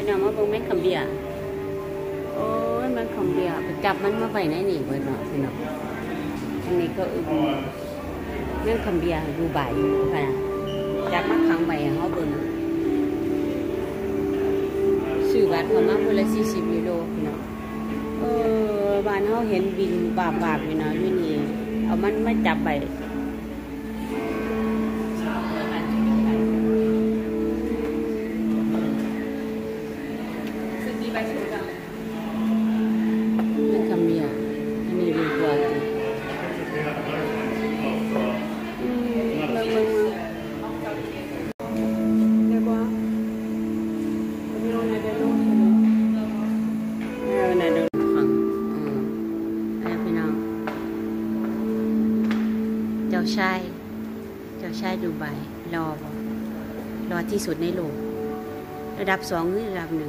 พี่น้องมาเบิ่งแม่คำเบียโอ้ยแม่คำเบียไปจับมันมาไปไหนนี่เบิ่งเนาะพี่น้องอันนี้ก็แม่คำเบียดูใบค่ะจับมาขังใบเขาเบิ่งซื้อบัตรคนละคนละ40 ยูโรพี่น้องบ้านเขาเห็นบินบาบอยู่นะอยู่นี่เอามันมาจับไปเจ้าชายดูไบรอที่สุดในโลกระดับ2หรือระดับ1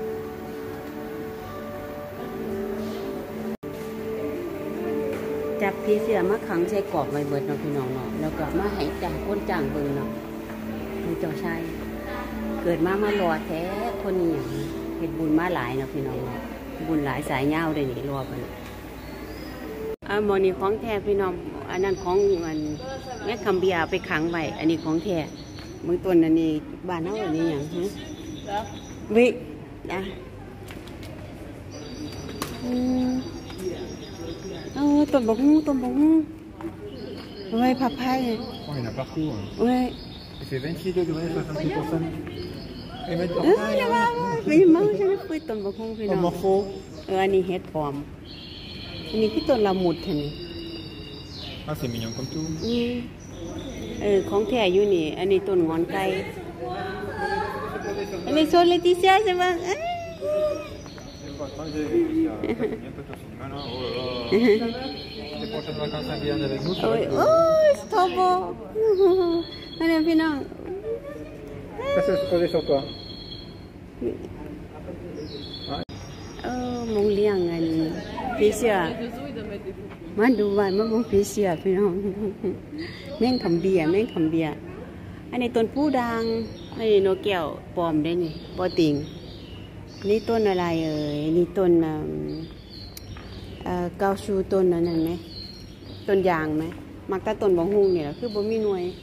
จับผีเสื้อมาขังใส่กรอบไว้เบิดเนาะพี่น้องเนาะแล้วก็มาให้จ้างคนจ้างเบิ่งเนาะเจ้าชายเกิดมารอแท้คนนี้อย่างเฮ็ดบุญมาหลายเนาะพี่น้องเนาะบุญหลายสายยาวเลยนี่รอไปหมอนี่ของแท้พี่น้องอันนั้นของมันแม่คำเบียไปขังไว้อันนี้ของแท้เบื้องต้นอันนี้บ้านเฮาอันนี้อย่างวินะต้นบกฮู้ไว้ผักไผ่ il y en a partout. Ouais. C'est 26 degrés, 66%. Et mettre par là. Mais mange le fruitต้นบกฮู้พี่น้องอันนี้เฮ็ดปลอมอันนี้คือต้นละมุดเท่านี้ Ah, c'est mignon comme tout. ของแท้อยู่นี่อันนี้ต้นงอนไก่อันนี้โซนเลติเซียใช่ไหมโอ้ยสตรอเบอร์อันนี้พี่น้องมงเลี้ยงอันพี่เสียมาดูวันมาบุกผีเสียพี่น้องแม่งคำเบียอันนี้ต้นผู้ดังอันนี้นกแก้วปลอมได้นี่ปอติงนี่ต้นอะไรนี่ต้นเกาชูต้นนั้นไหมต้นยางไหมมักแต่ต้นบางฮุงเนี่ยคือบ่มีหน่วย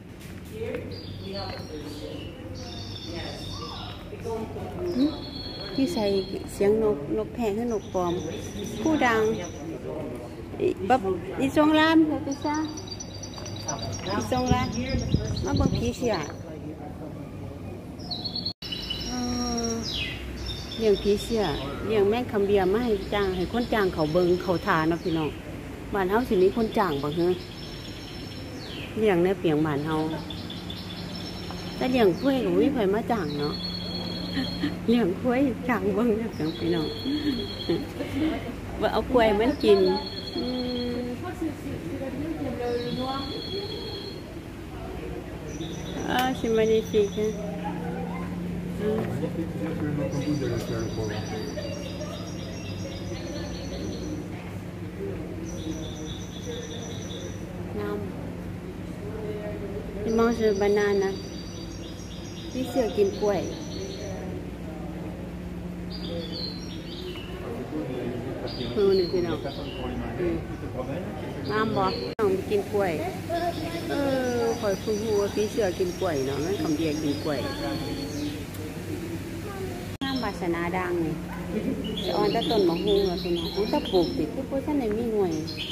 ที่ใส่เสียงนกแพะคือนกปลอมผู้ดังแบบอีสงรามเขาจะซ่าอีสงรามมาบังผีเสียเลี้ยงผีเสียเลี้ยงแม่คำเบียมาให้จ้างให้คนจ้างเขาเบิงเขาทานะพี่น้องบ้านเฮาสิมีคนจ้างบ่เฮ้เลี้ยงในเปียงบ้านเฮาแต่เลี้ยงกล้วยก็มีไผมาจ้างเนาะเลี้ยงกล้วยจ้างเบิ่งนะพี่น้องว่าเอากล้วยมันกินc'est magnifique. Non. Il mange banane. Puis c'est qu'il poêle.นี่พี่น้องน้ำบ่น้องกินกล้วยคอยพูดว่าพี่เสือกินกล้วยเนาะนั่นคำเดียกินกล้วยน้ำวาสนาดังนี่จะอ่อนตะต้นมะฮุงแล้วพี่น้องตะปลูกติดที่พวกท่านในมีหน่วย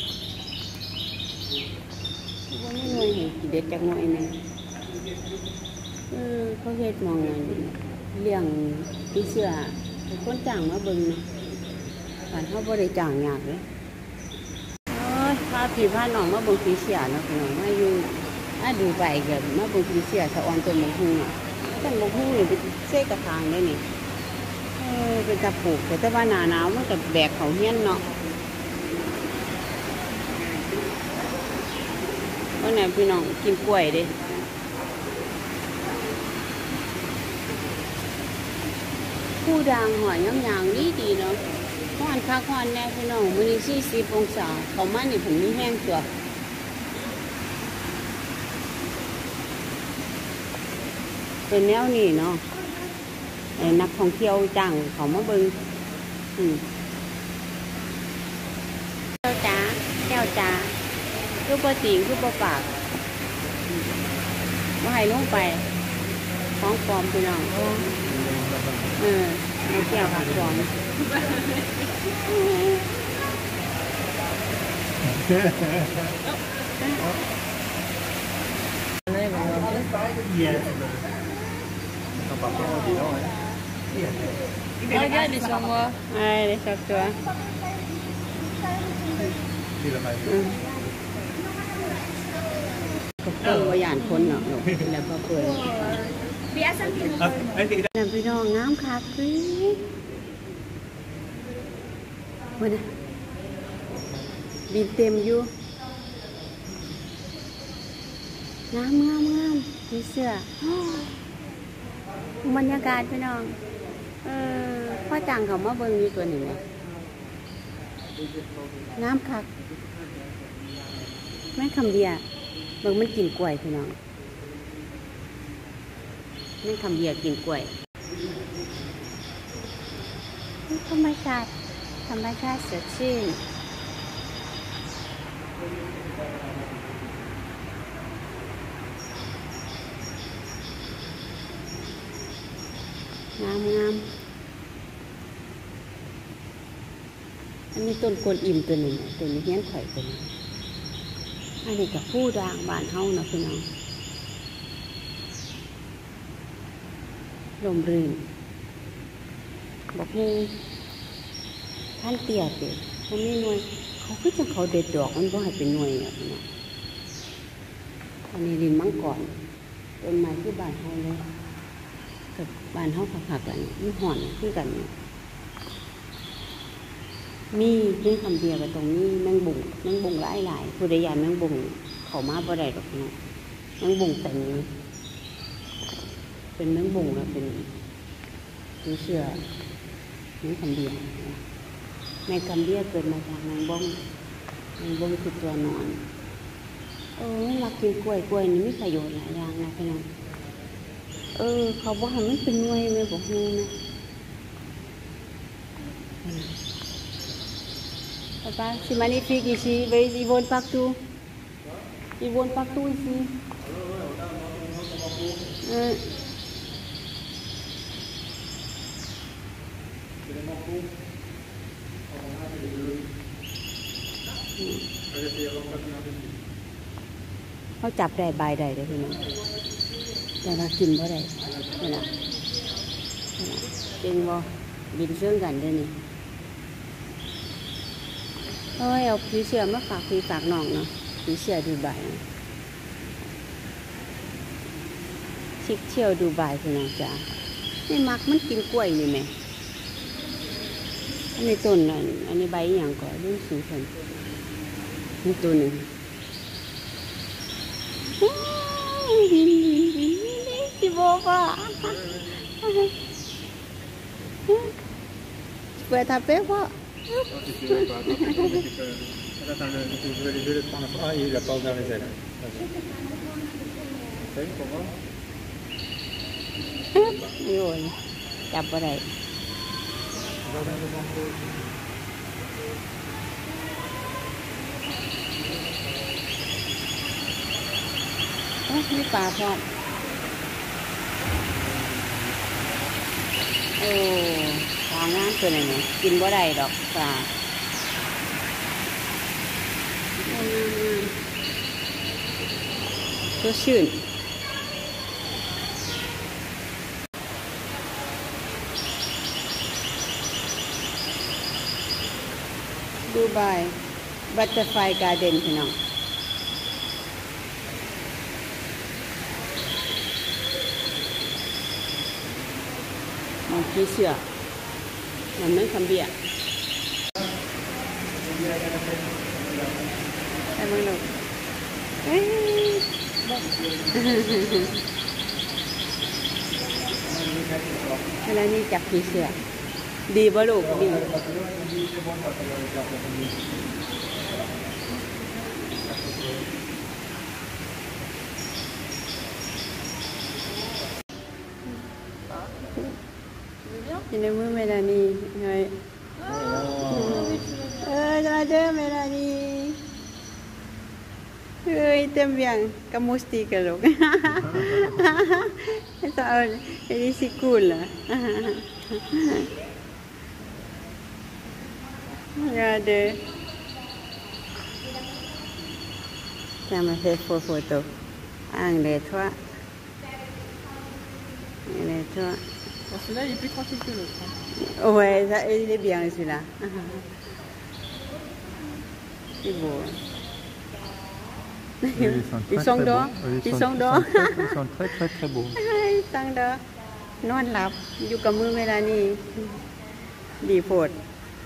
ว่ามีหน่วยเห็นกี่เด็ดจากหน่วยนึงเขาเฮ็ดมองเลี้ยงพี่เสือคนจ้างมาเบิ่งนะบ้านเขาบริจาคยากเลยพาพี่พาน้องมาบุกผีเสียนะพี่น้องมาอยู่ดูไปกับมาบุกผีเสียสะออนต้นมะฮุงต้นมะฮุงนี่เป็นเส้กระถางได้นี่เป็นตะปลูกแต่ว่าหนาวมันกับแบกเขาเฮี้ยนเนาะวันไหนพี่น้องกินกล้วยดิผู้ดังหอยย่างๆดีเนาะฮ้อนคักฮ้อนแน่พี่น้องมื้อนี้40 องศาเขามานี่ผมมีแห้งตัวเป็นแนวนี้เนาะนักท่องเที่ยวจ้างเขามาเบิ่งแก้วจ้าแก้วจ้าคือปติงคือปปากว่าให้ลงไปของปลอมพี่น้องในแก้วค่ะปลอม Regarde, les sur moi. Ouais, les sur toi. Có có dànคนเนาะแล้วก็เปิดน้ำพี่น้องน้ำคักสิวันนี้บินเต็มอยู่งามมีเสื้อบรรยากาศพี่น้องพ่อจังเขามาเบิ่งอยู่ตัวหนึ่งเลยน้ำคักแม่คำเดียเบิ่งมันกินกล้วยพี่น้องแม่คำเดียกินกล้วยธรรมชาติสดชื่นงามอันนี้ต้นกวนอิ่มตัวหนึ่งตัวนี้เงี้ยนข่อยตัวนี้อันนี้กับผู้ด่างบ้านเฮานะพี่น้องลมรื่นบอกงูท่านเตี้ยเด็ดเขาไม่หน่วยเขาคือจะเขาเด็ดดอกมันก็ให้เป็นหน่วยอ่ะพี่น้องอันนี้ดินมังกรต้นไม้ที่บ้านเฮาเลยกับบ้านเฮาผักๆกันนี่ห่อนคือกันมีเรื่องคำเดียวกับตรงนี้แมงบุ่งหลายผู้ใดยานแมงบุ่งเขามาบ่ได้ดอกเนาะแมงบุ่งแต่นี้เป็นแมงบุ่งแล้วเป็นเชื่อแมงคำเดียวแมงคำเดียวเกิดมาจากแมงบ้งคือตัวนอนมากินกล้วยนี่มีประโยชน์หลายอย่างนะพี่น้องเขาบอกให้มันเป็นหน่วยไม่บอกงูนะPapa, c'est magnifique ici. Ils volent partout. Ils volent partout ici. Họ chặt đầy bài đầy đấy thì nó. Để nó chìm vào đây. Đây nào. Chìm vào. Bình dương gần đây này. เอาผีเสื้อมาฝากพี่ฝากน้องเนาะผีเสื้อดูใบชิคเชี่ยวดูใบพี่น้องจ้านี่มักมันกินกล้วยนี่ไหมอันนี้ต้นอันนี้ใบอย่างก่อนเรื่องสีคนนี่ตัวหนึ่งสิโบป่ะเปิดทับเป๊ะป่ะ Si tu veux pas, attends, je vais le prendre. Ah, il a pas ouvert les ailes. C'est pour voir. โยนจับอะไรมีปลาพร้อมปลางานตัวไหนเนี่ยกินบ่ได้ดอกปลาตัวชื่นดูใบบัตเตอร์ไฟการ์เดนพี่น้องมันผีเสื้อมันไม่คำเบี้ยไอ้มึงดูแล้วนี่จับผีเสื้อดีบ่ลูกดีอยู่ในมือเมลานีเฮ้ยada Melani. También kamu stiker loh. Soal ini sikul lah. Ada. Sama saya foto. Angle toi. Angle toi. Celui-là, il est plus tranquille que l'autre. Ouais, ça, il est bien celui-là. C'est beau. Ils sont dehors. Ils sont dehors. Ils sont très très très beaux. Ils sont dehors. นอนหลับอยู่กับมือเวลานี้ดีโพด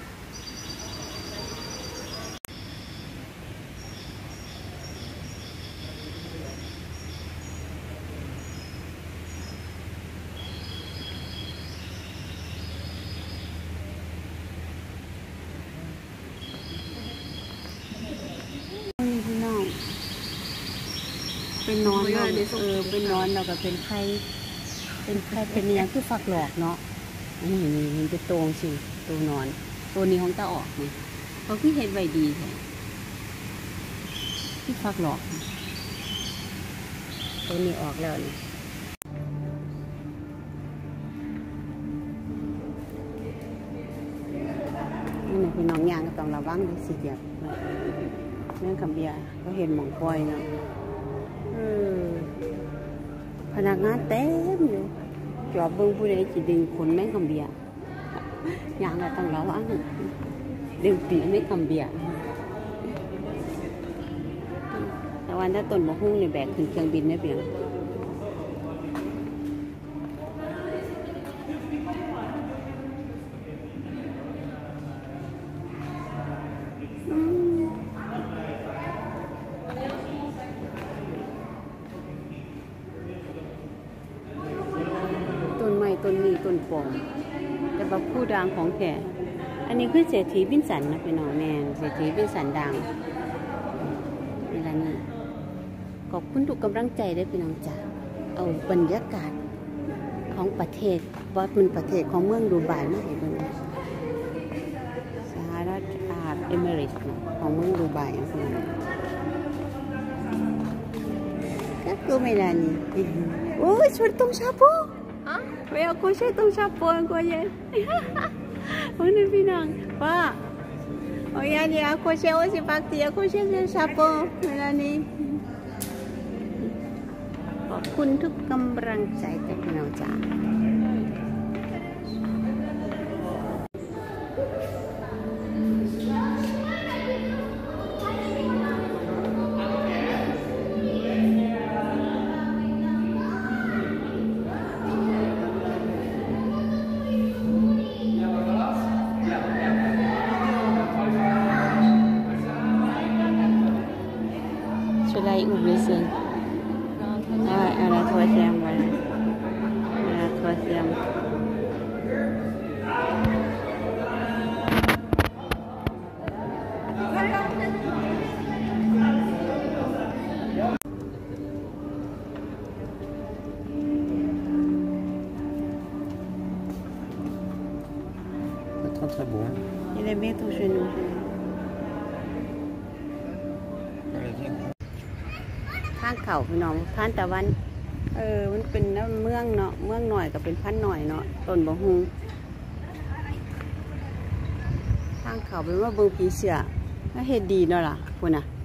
เป็นนอนเนาะเป็นนอนเราก็เป็นไข้เป็นอย่างคือฝักหลอกเนาะนี่เป็นตรงสิตัวนอนตัวนี้ของตาออกนี่เขาคือเห็นไว้ดีแท้ที่ฝักหลอกตัวนี้ออกแล้วนี่นี่พี่น้องยางก็ต้องระวังด้วยสิเดียบเรื่องคำเบียเขาเห็นหมองปล่อยเนาะพนักงานเต็มอยู่จอบเบิ้งผู้ใดจะดึงขนแม่งคำเบียอย่างไรต้องระวังดึงปีไม่คำเบียแต่วันถ้าต้นมะฮุ่งในแบกขึ้นเครื่องบินได้เพียงต้นนี้ต้นปอมแต่แบบผู้ดังของแกอันนี้คือเศรษฐีวินสันนะพี่น้องแมนเศรษฐีวินสันดังนี่ละนี่ขอบคุณทุกกำลังใจได้พี่น้องจ๋าเอาบรรยากาศของประเทศว่าเป็นประเทศของเมืองดูไบมาให้เบิ่งสหรัฐอาหรับเอมิเรตส์ของเมืองดูไบนะพี่น้องก็คือไม่ได้นี่โอ้ยสวยตรงชาโปVeo coche tong chapo en coche. Una pinang. Pa. Oye, ni a coche o si pakti a coche sen chapo. Mira ni. ขอบคุณทุกกำลังใจจากพี่น้องจ๋าUbesin. Ada troisième, voilà. La troisième. C'est très très beau. Il est bien tout chez nous.ทางเข่าพี่น้องท่านตะวันมันเป็นเมืองเนาะเมืองหน่อยกับเป็นพันหน่อยเนาะต้นบะฮุงทางเข่าเป็นว่าเบิ่งผีเสือถ้าเฮ็ดดีเนาะล่ะคุณน่ะ